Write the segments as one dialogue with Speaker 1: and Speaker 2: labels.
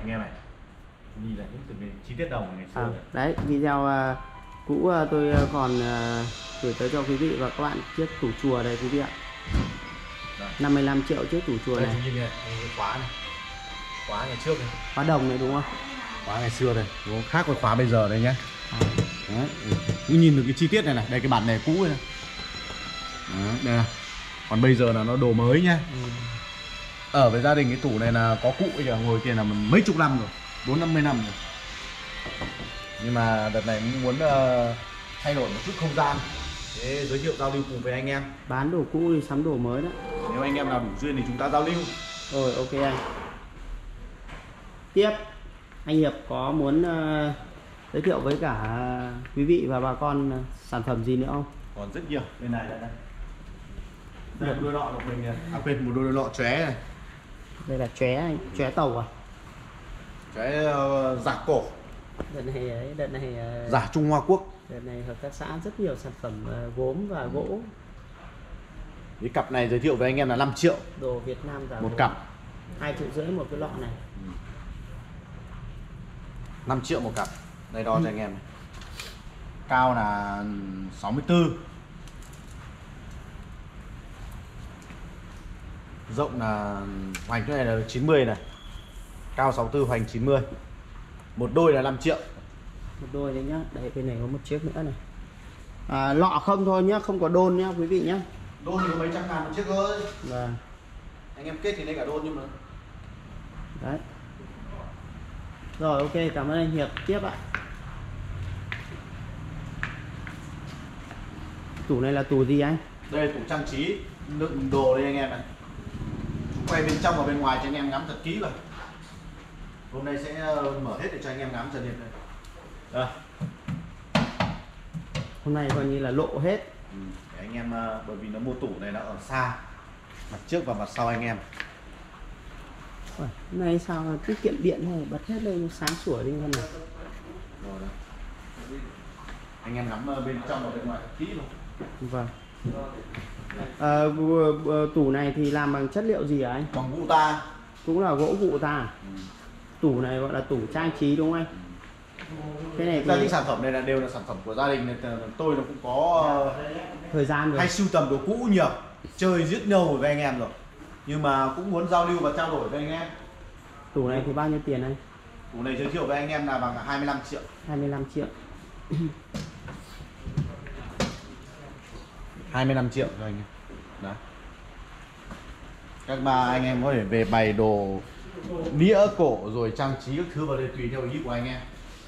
Speaker 1: anh em này, nhìn lại những từng chi tiết đồng ngày xưa này.
Speaker 2: Đấy, video cũ tôi còn gửi tới cho quý vị và các bạn chiếc tủ chùa đây quý vị ạ.
Speaker 1: Đây.
Speaker 2: 55 triệu chiếc tủ chùa
Speaker 1: đây,
Speaker 2: này.
Speaker 1: Nhìn này, cái khóa này, khóa ngày trước này,
Speaker 2: Khóa đồng này đúng không?
Speaker 1: khóa ngày xưa đây, đúng không? Khác với khóa bây giờ đây nhé. Đấy, cứ nhìn được cái chi tiết này này, đây cái bản này cũ này. Đấy, đây này. Còn bây giờ là nó đồ mới nhá. Ở với gia đình cái tủ này là có cụ kìa, ngồi kia là mấy chục năm rồi, 40-50 năm rồi. Nhưng mà đợt này cũng muốn thay đổi một chút không gian để giới thiệu giao lưu cùng với anh em.
Speaker 2: Bán đồ cũ thì sắm đồ mới đó.
Speaker 1: Nếu anh em nào đủ duyên thì chúng ta giao lưu.
Speaker 2: Rồi, ok anh. Tiếp, anh Hiệp có muốn giới thiệu với cả quý vị và bà con sản phẩm gì nữa không?
Speaker 1: Còn rất nhiều. Bên này đây. Đây là một đôi lọ của mình này. À quên, một đôi lọ chóe này.
Speaker 2: Đây là chóe anh, chóe tàu à?
Speaker 1: Chóe giả cổ.
Speaker 2: Đợt này
Speaker 1: Giả Trung Hoa Quốc.
Speaker 2: đợt này hợp tác xã rất nhiều sản phẩm gốm và gỗ.
Speaker 1: Cái cặp này giới thiệu với anh em là 5 triệu.
Speaker 2: Đồ Việt Nam giả
Speaker 1: một
Speaker 2: gốm.
Speaker 1: cặp.
Speaker 2: 2,5 triệu một cái lọ này.
Speaker 1: 5 triệu một cặp. Đây đo cho anh em này. Cao là 64. Rộng là hoành cái này là 90 này. Cao 64, hoành 90. Một đôi là 5 triệu.
Speaker 2: Một đôi đấy nhá. Đây bên này có một chiếc nữa này. Lọ không thôi nhá, không có đôn nhá quý vị nhá.
Speaker 1: Đôn thì có mấy trăm ngàn một chiếc thôi.
Speaker 2: Vâng.
Speaker 1: Anh em kết thì lấy cả đôn nhưng mà.
Speaker 2: Đấy. Rồi, ok, cảm ơn anh Hiệp. Tiếp ạ. Tủ này là tủ gì anh?
Speaker 1: Đây là tủ trang trí đựng đồ đây anh em này. Chúng quay bên trong và bên ngoài cho anh em ngắm thật kỹ vào. Hôm nay sẽ mở hết để cho anh em ngắm dần dần đây. Đây.
Speaker 2: Hôm nay coi như là lộ hết.
Speaker 1: Để anh em, bởi vì nó mua tủ này nó ở xa, mặt trước và mặt sau anh em.
Speaker 2: Ủa, này sao tiết kiệm điện này, bật hết lên sáng sủa đi con này.
Speaker 1: Rồi đó. Anh em ngắm bên trong và bên ngoài thật kỹ luôn.
Speaker 2: Vâng. Tủ này thì làm bằng chất liệu gì hả anh?
Speaker 1: Bằng gỗ ta.
Speaker 2: Cũng là gỗ vụ ta à? Tủ này gọi là tủ trang trí đúng không anh? Cái này
Speaker 1: Ra
Speaker 2: thì
Speaker 1: những sản phẩm này là đều là sản phẩm của gia đình nên tôi nó cũng có
Speaker 2: thời gian rồi.
Speaker 1: hay sưu tầm đồ cũ nhiều, chơi rất lâu với anh em rồi, nhưng mà cũng muốn giao lưu và trao đổi với anh em.
Speaker 2: Tủ này thì bao nhiêu tiền anh?
Speaker 1: Tủ này giới thiệu với anh em là bằng 25 triệu.
Speaker 2: 25 triệu.
Speaker 1: 25 triệu cho anh em. Đấy. Các bà anh em có thể về bày đồ đĩa cổ rồi trang trí các thứ vào đây tùy theo ý của anh em.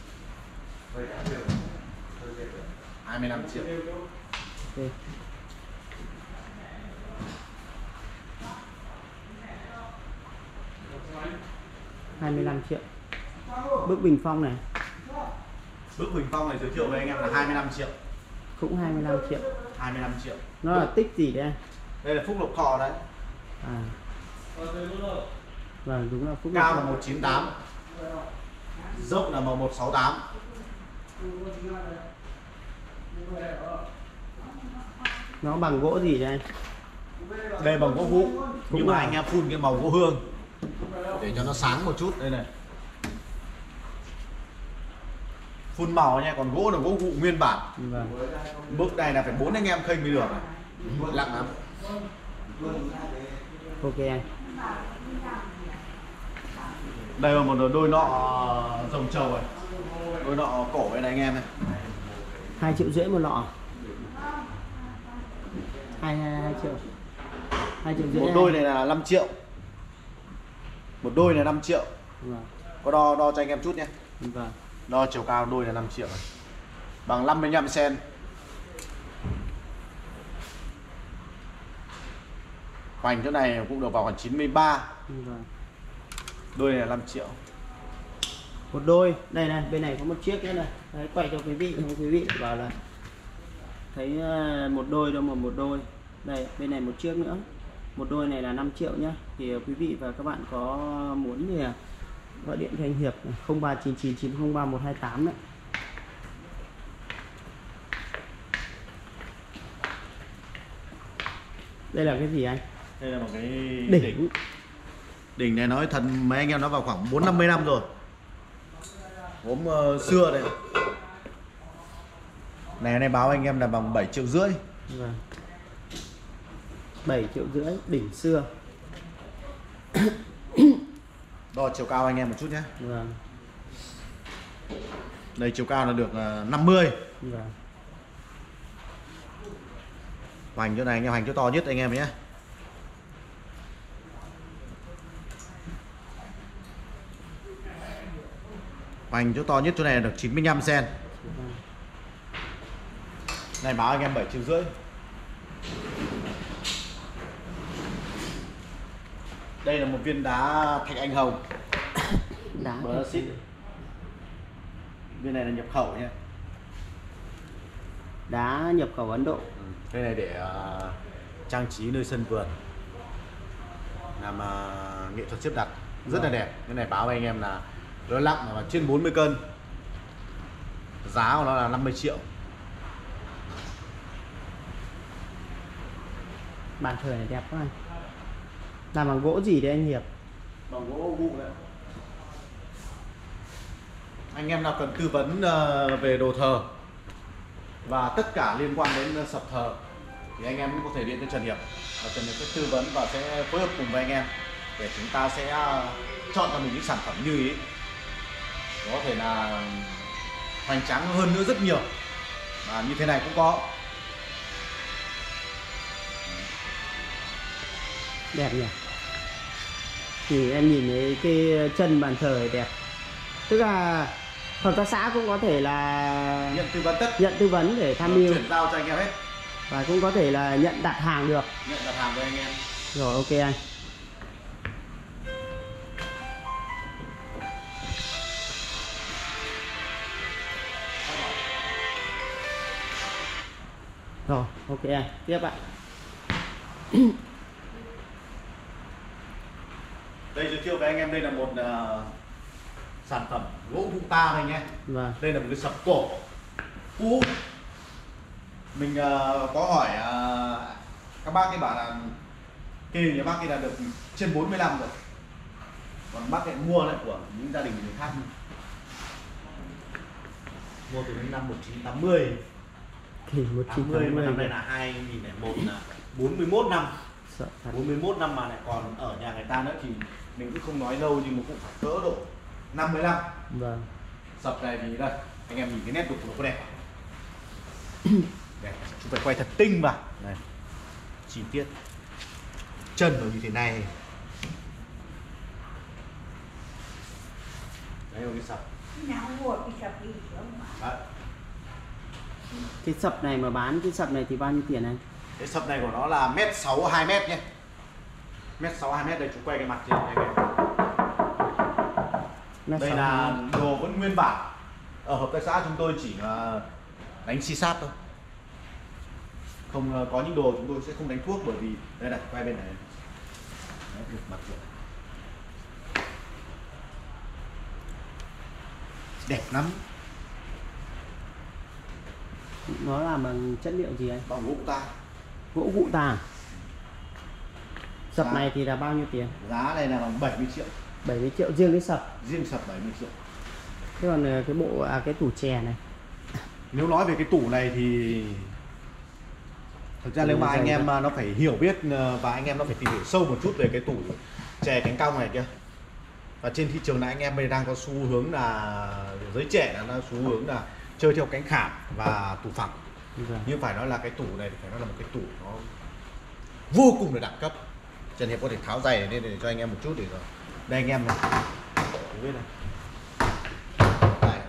Speaker 1: 25 triệu.
Speaker 2: Okay. $25 triệu. Bức bình phong này.
Speaker 1: Bức bình phong này giới thiệu với anh em là 25 triệu.
Speaker 2: Cũng 25 triệu.
Speaker 1: 25 triệu.
Speaker 2: Nó là tích gì đây?
Speaker 1: Đây là Phúc Lộc Thọ đấy.
Speaker 2: À. Vâng, đúng là Phúc Lộc
Speaker 1: Cao
Speaker 2: Thọ.
Speaker 1: là 198. Rộng là 168.
Speaker 2: Nó bằng gỗ gì đây anh?
Speaker 1: Đây bằng gỗ vụ, nhưng mà
Speaker 2: là
Speaker 1: anh em phun cái màu gỗ hương để cho nó sáng một chút. Đây này, phun màu nha, còn gỗ là gỗ vụ nguyên bản.
Speaker 2: Vâng.
Speaker 1: Bức này là phải 4 anh em khênh mới được này. Lặng lắm.
Speaker 2: Ok anh.
Speaker 1: Đây là một đôi nọ rồng trầu này, đôi nọ cổ đây này anh em này.
Speaker 2: 2,5 triệu một lọ. 2 triệu. 2,5 triệu.
Speaker 1: Một đôi này là 5 triệu. Một đôi này 5 triệu.
Speaker 2: Vâng.
Speaker 1: Có đo cho anh em chút nhé.
Speaker 2: Vâng.
Speaker 1: Đo chiều cao đôi là 5 triệu này. Bằng 55 cm. Hoành chỗ này cũng được vào khoảng 93.
Speaker 2: Vâng.
Speaker 1: Đôi này là 5 triệu.
Speaker 2: Một đôi, đây này, bên này có một chiếc nữa này. Đấy, quay cho quý vị, quý vị bảo là thấy một đôi đâu mà một đôi. Đây, bên này một chiếc nữa. Một đôi này là 5 triệu nhá. Thì quý vị và các bạn có muốn thì gọi điện cho anh Hiệp 0399903128 đấy. Đây là cái gì anh?
Speaker 1: Đây là một cái
Speaker 2: Đỉnh.
Speaker 1: Đỉnh này nói thật mấy anh em nó vào khoảng 4-50 năm rồi. Gốm xưa đây. Này báo anh em là bằng 7,5 triệu.
Speaker 2: Vâng. 7,5 triệu đỉnh xưa.
Speaker 1: Đo chiều cao anh em một chút nhé.
Speaker 2: Vâng.
Speaker 1: Đây chiều cao là được 50.
Speaker 2: Vâng.
Speaker 1: Hoành chỗ này anh em hoành chỗ to nhất anh em nhé. Hoành chỗ to nhất chỗ này được 95 cm. Này báo anh em 7,5 triệu. Đây là một viên đá thạch anh hồng.
Speaker 2: Đá
Speaker 1: Brazil. Viên này là nhập khẩu nhé.
Speaker 2: Đá nhập khẩu Ấn Độ.
Speaker 1: Đây này để trang trí nơi sân vườn, làm nghệ thuật xếp đặt rất là đẹp. Cái này báo anh em là nó nặng là trên 40 cân, giá của nó là 50 triệu.
Speaker 2: Bàn thờ này đẹp quá anh. Làm bằng gỗ gì đấy anh Hiệp?
Speaker 1: Bằng gỗ vụ đấy. Anh em nào cần tư vấn về đồ thờ và tất cả liên quan đến sập thờ thì anh em cũng có thể điện cho Trần Hiệp, và Trần Hiệp sẽ tư vấn và sẽ phối hợp cùng với anh em để chúng ta sẽ chọn cho mình những sản phẩm như ý, có thể là hoành tráng hơn nữa rất nhiều, và như thế này cũng có.
Speaker 2: Đẹp nhỉ. Thì em nhìn thấy cái chân bàn thờ này đẹp. Tức là hợp tác xã cũng có thể là nhận tư vấn để tham mưu,
Speaker 1: chuyển giao cho anh em hết,
Speaker 2: và cũng có thể là nhận đặt hàng được.
Speaker 1: nhận đặt hàng với anh em.
Speaker 2: Rồi, ok anh. Rồi, ok anh. Tiếp ạ.
Speaker 1: Đây giới thiệu với anh em, đây là một sản phẩm gỗ vụ ta này nhé.
Speaker 2: Vâng.
Speaker 1: Đây là một cái sập cổ cũ. Mình có hỏi các bác ấy bảo là kê nhà bác ấy là được trên 40 năm rồi, còn bác lại mua lại của những gia đình người khác, mua từ những năm 1980.
Speaker 2: Thì
Speaker 1: 80 mà năm nay là 2001 là 41 năm. 41 năm mà lại còn ở nhà người ta nữa thì mình cũng không nói lâu, nhưng mà cũng phải cỡ độ 50 năm.
Speaker 2: Vâng.
Speaker 1: Sập này thì đây, anh em nhìn cái nét đục của nó có đẹp. Đẹp, chúng phải quay thật tinh vào. Này, chi tiết chân nó như thế này. Đấy là cái sập. Đấy.
Speaker 2: Cái sập này mà bán cái sập này thì bao nhiêu tiền anh?
Speaker 1: Cái sập này của nó là 1m6 2m nhé. 1m6 2m, đây chúng quay cái mặt trên này. Đây là đồ vẫn nguyên bản. Ở hợp tác xã chúng tôi chỉ đánh xi sát thôi. Không có những đồ chúng tôi sẽ không đánh thuốc, bởi vì đây này, quay bên này. Đấy, được mặt rồi. Đẹp lắm.
Speaker 2: Nó làm bằng chất liệu gì anh?
Speaker 1: Bằng gỗ ta.
Speaker 2: Gỗ vụ ta. Sập
Speaker 1: Giá
Speaker 2: này thì là bao nhiêu tiền?
Speaker 1: Giá này là bằng 70 triệu.
Speaker 2: 70 triệu riêng cái sập.
Speaker 1: Riêng sập 70 triệu.
Speaker 2: Thế còn cái bộ cái tủ chè này.
Speaker 1: Nếu nói về cái tủ này thì thực ra nếu mà anh em nó phải hiểu biết và anh em nó phải tìm hiểu sâu một chút về cái tủ chè cánh cong này kia. Và trên thị trường này anh em bây đang có xu hướng là giới trẻ là nó xu hướng là chơi theo cánh khảm và tủ phẳng. Nhưng phải nói là cái tủ này thì phải nói là một cái tủ nó vô cùng là đẳng cấp. Trần Hiệp có thể tháo giày lên để cho anh em một chút để rồi. Đây anh em này, biết này, đây,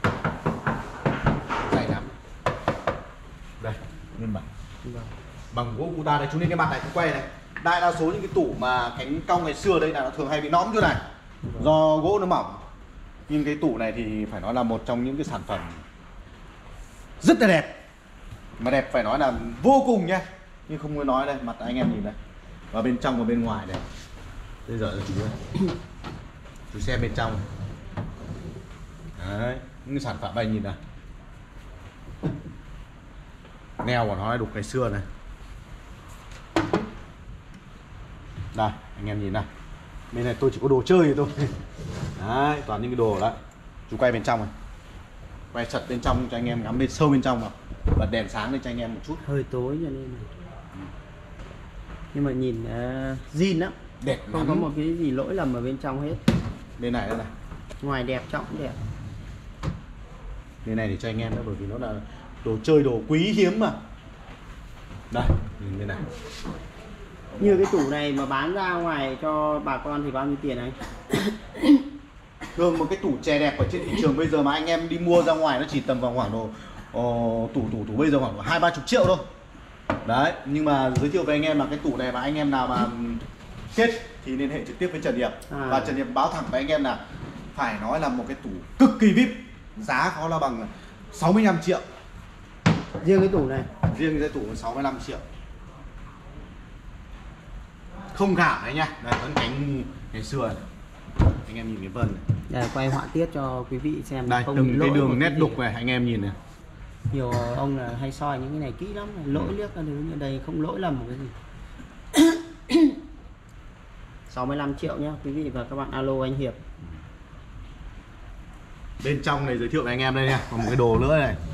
Speaker 1: dày lắm. Đây, nguyên bản bằng gỗ Cuta đây. Chúng lên cái mặt này cũng quay này. Đại đa số những cái tủ mà cánh cong ngày xưa đây là nó thường hay bị nõm chỗ này do gỗ nó mỏng. Nhưng cái tủ này thì phải nói là một trong những cái sản phẩm rất là đẹp, mà đẹp phải nói là vô cùng nhá. Nhưng không muốn nói đây, mặt anh em nhìn đây, và bên trong và bên ngoài đây. Bây giờ chú ơi, chú xem bên trong đấy, những sản phẩm này nhìn này, neo của nó là đục ngày xưa này. Đây anh em nhìn này, Bên này tôi chỉ có đồ chơi thôi. Đấy, toàn những cái đồ đó. Chú quay bên trong này. Quay chặt bên trong cho anh em ngắm bên sâu bên trong vào. Bật đèn sáng lên cho anh em một chút.
Speaker 2: Hơi tối cho nên nhưng mà nhìn zin lắm,
Speaker 1: Đẹp
Speaker 2: không
Speaker 1: lắm.
Speaker 2: có một cái gì lỗi lầm ở bên trong hết.
Speaker 1: Bên này đây này.
Speaker 2: Ngoài đẹp, trong cũng đẹp.
Speaker 1: Bên này thì cho anh em đó, bởi vì nó là đồ chơi, đồ quý hiếm mà. Đây, nhìn bên này.
Speaker 2: Như cái tủ này mà bán ra ngoài cho bà con thì bao nhiêu tiền anh?
Speaker 1: Thường một cái tủ chè đẹp ở trên thị trường bây giờ mà anh em đi mua ra ngoài nó chỉ tầm vào khoảng độ tủ bây giờ khoảng 20-30 triệu thôi. Đấy, nhưng mà giới thiệu với anh em là cái tủ này mà anh em nào mà kết thì liên hệ trực tiếp với Trần Hiệp. Và Trần Hiệp báo thẳng với anh em là phải nói là một cái tủ cực kỳ VIP, giá khó là bằng 65 triệu.
Speaker 2: Riêng cái tủ này.
Speaker 1: Riêng cái tủ 65 triệu. Không cảm đấy nhá. Đây vẫn cánh ngày xưa này. Anh em nhìn cái vân này.
Speaker 2: Để quay họa tiết cho quý vị xem.
Speaker 1: Đây,
Speaker 2: không
Speaker 1: từng cái
Speaker 2: lỗi
Speaker 1: đường nét
Speaker 2: cái
Speaker 1: đục
Speaker 2: gì.
Speaker 1: này anh em nhìn này.
Speaker 2: Nhiều ông là hay soi những cái này kỹ lắm, lỗi liếc cái thứ như đây không lỗi lầm một cái gì. 65 triệu nhá quý vị và các bạn, alo anh Hiệp.
Speaker 1: Bên trong này giới thiệu với anh em đây nha, còn một cái đồ nữa này.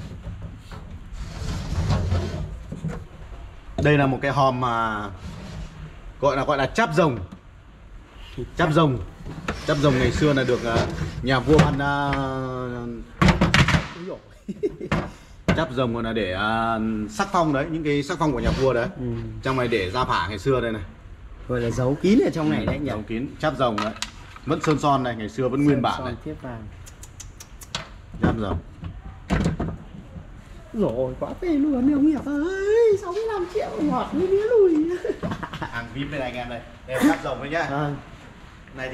Speaker 1: Đây là một cái hòm mà gọi là cháp rồng. Cháp rồng. Cháp rồng ngày xưa là được nhà vua ban cháp rồng còn là để sắc phong đấy, những cái sắc phong của nhà vua đấy. Trong này để gia phả ngày xưa đây này.
Speaker 2: Gọi là giấu kín ở trong này đấy nhỉ.
Speaker 1: Giấu kín, cháp rồng đấy. Vẫn sơn son này, ngày xưa vẫn nguyên bản này.
Speaker 2: Tiếp vàng.
Speaker 1: Cháp rồng.
Speaker 2: Rồi quá phê luôn ông Hiệp ơi, 65 triệu ngọt như mía lùi.
Speaker 1: Hàng VIP đây này anh em đây. Đây là cháp rồng đấy nhá.